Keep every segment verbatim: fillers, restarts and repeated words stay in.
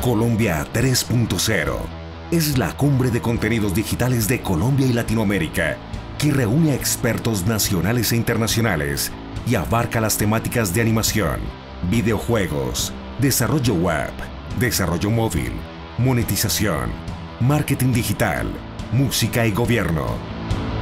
Colombia tres punto cero es la cumbre de contenidos digitales de Colombia y Latinoamérica que reúne a expertos nacionales e internacionales y abarca las temáticas de animación, videojuegos, desarrollo web, desarrollo móvil, monetización, marketing digital, música y gobierno.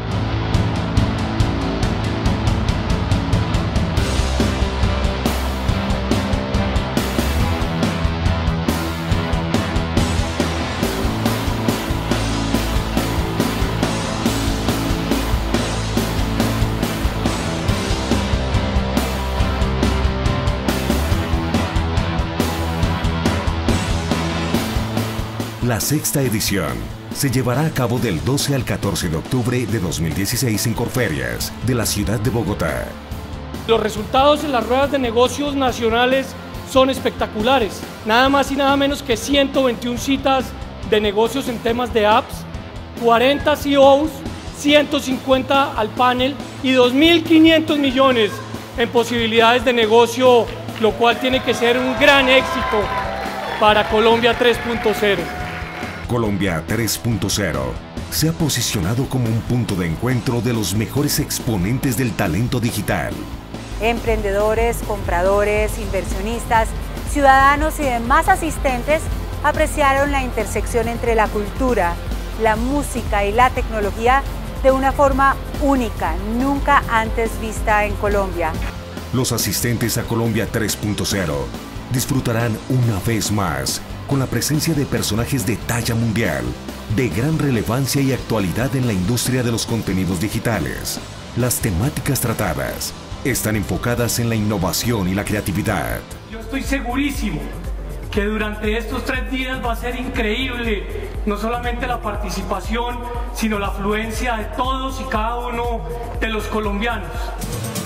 La sexta edición se llevará a cabo del doce al catorce de octubre de dos mil dieciséis en Corferias, de la ciudad de Bogotá. Los resultados en las ruedas de negocios nacionales son espectaculares. Nada más y nada menos que ciento veintiuna citas de negocios en temas de apps, cuarenta C E Os, ciento cincuenta al panel y dos mil quinientos millones en posibilidades de negocio, lo cual tiene que ser un gran éxito para Colombia tres punto cero. Colombia tres punto cero se ha posicionado como un punto de encuentro de los mejores exponentes del talento digital. Emprendedores, compradores, inversionistas, ciudadanos y demás asistentes apreciaron la intersección entre la cultura, la música y la tecnología de una forma única, nunca antes vista en Colombia. Los asistentes a Colombia tres punto cero disfrutarán una vez más con la presencia de personajes de talla mundial, de gran relevancia y actualidad en la industria de los contenidos digitales. Las temáticas tratadas están enfocadas en la innovación y la creatividad. Yo estoy segurísimo que durante estos tres días va a ser increíble, no solamente la participación, sino la afluencia de todos y cada uno de los colombianos.